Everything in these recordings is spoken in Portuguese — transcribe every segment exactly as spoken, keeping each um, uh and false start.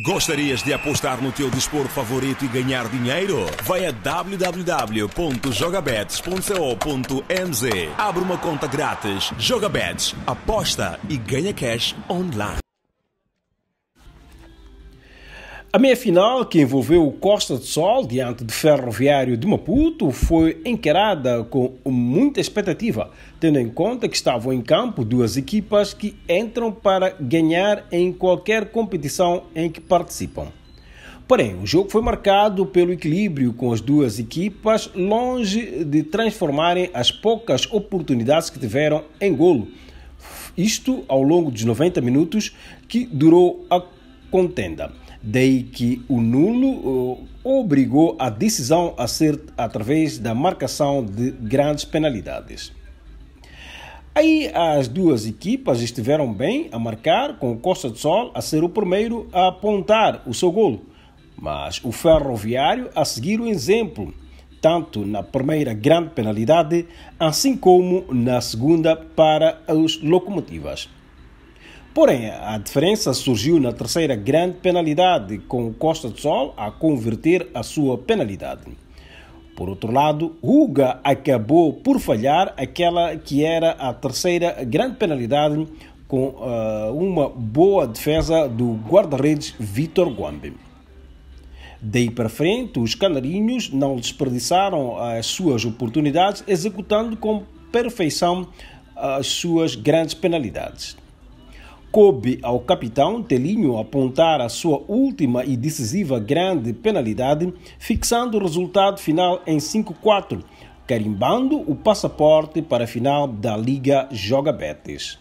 Gostarias de apostar no teu desporto favorito e ganhar dinheiro? Vai a w w w ponto jogabets ponto co ponto m z. Abre uma conta grátis. Jogabets. Aposta e ganha cash online. A meia-final, que envolveu o Costa do Sol diante do Ferroviário de Maputo, foi encarada com muita expectativa, tendo em conta que estavam em campo duas equipas que entram para ganhar em qualquer competição em que participam. Porém, o jogo foi marcado pelo equilíbrio, com as duas equipas longe de transformarem as poucas oportunidades que tiveram em golo. Isto ao longo dos noventa minutos que durou a contenda. Daí que o nulo uh, obrigou a decisão a ser através da marcação de grandes penalidades. Aí as duas equipas estiveram bem a marcar, com o Costa do Sol a ser o primeiro a apontar o seu golo, mas o Ferroviário a seguir o exemplo, tanto na primeira grande penalidade, assim como na segunda para os Locomotivas. Porém, a diferença surgiu na terceira grande penalidade, com o Costa do Sol a converter a sua penalidade. Por outro lado, Ruga acabou por falhar aquela que era a terceira grande penalidade, com uh, uma boa defesa do guarda-redes Vítor Guambe. Daí para frente, os canarinhos não desperdiçaram as suas oportunidades, executando com perfeição as suas grandes penalidades. Coube ao capitão Telinho apontar a sua última e decisiva grande penalidade, fixando o resultado final em cinco a quatro, carimbando o passaporte para a final da Liga Jogabets.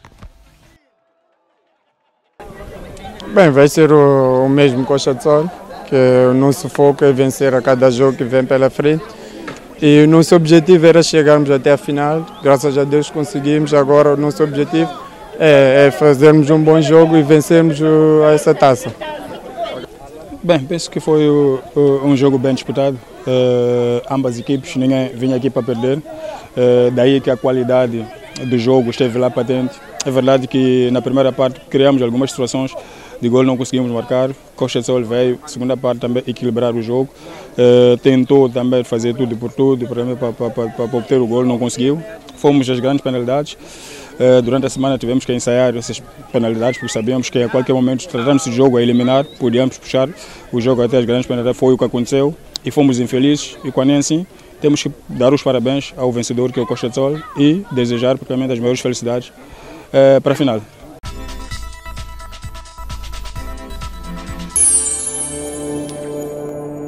Bem, vai ser o, o mesmo Costa do Sol, que o nosso foco é vencer a cada jogo que vem pela frente. E o nosso objetivo era chegarmos até a final, graças a Deus conseguimos. Agora o nosso objetivo É, é fazermos um bom jogo e vencermos uh, essa taça. Bem, penso que foi uh, uh, um jogo bem disputado. Uh, ambas equipes, ninguém vinha aqui para perder. Uh, daí que a qualidade do jogo esteve lá patente. É verdade que na primeira parte criamos algumas situações de gol, não conseguimos marcar. Costa do Sol veio, segunda parte também equilibrar o jogo. Uh, tentou também fazer tudo por tudo para, para, para, para obter o gol, não conseguiu. Fomos às grandes penalidades. Uh, durante a semana tivemos que ensaiar essas penalidades, porque sabíamos que a qualquer momento, tratando-se de jogo a eliminar, podíamos puxar o jogo até as grandes penalidades. Foi o que aconteceu e fomos infelizes. E quando é assim, temos que dar os parabéns ao vencedor, que é o Costa do Sol, e desejar propriamente as maiores felicidades uh, para a final.